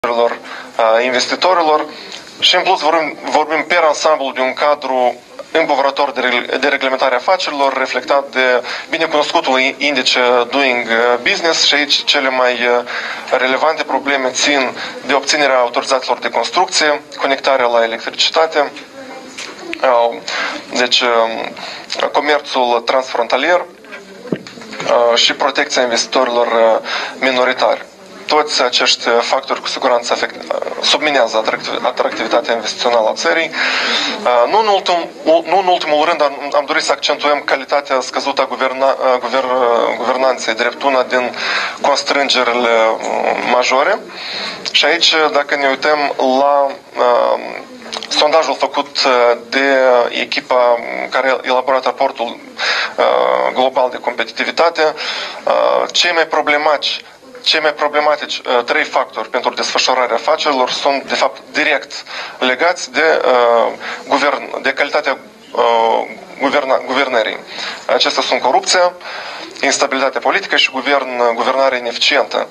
investitorilor și în plus vorbim per ansamblu de un cadru împovărător de reglementare a afacerilor, reflectat de binecunoscutul indice Doing Business și aici cele mai relevante probleme țin de obținerea autorizațiilor de construcție, conectarea la electricitate, deci comerțul transfrontalier și protecția investitorilor minoritari. Toți acești factori cu siguranță subminează atractivitatea investițională a țării. Nu în ultimul rând am dorit să accentuăm calitatea scăzută a guvernanței, drept una din constrângerile majore. Și aici, dacă ne uităm la sondajul făcut de echipa care a elaborat raportul global de competitivitate, cei mai problematici trei factori pentru desfășurarea afacerilor sunt, de fapt, direct legați de calitatea guvernării. Acestea sunt corupția, instabilitatea politică și guvernare ineficientă.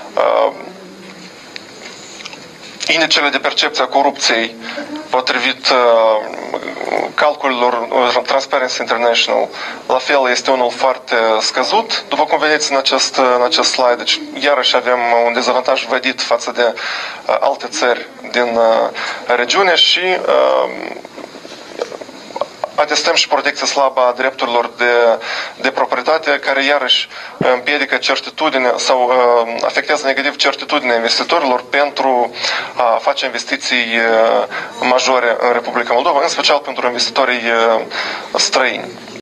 Indicele de percepție a corupției, potrivit calculelor Transparency International, la fel este unul foarte scăzut, după cum vedeți în acest slide. Deci, iarăși avem un dezavantaj vădit față de alte țări din regiune și atestăm și protecția slabă a drepturilor de proprietate, care iarăși împiedică certitudine sau afectează negativ certitudinea investitorilor pentru a face investiții majore în Republica Moldova, în special pentru investitorii străini.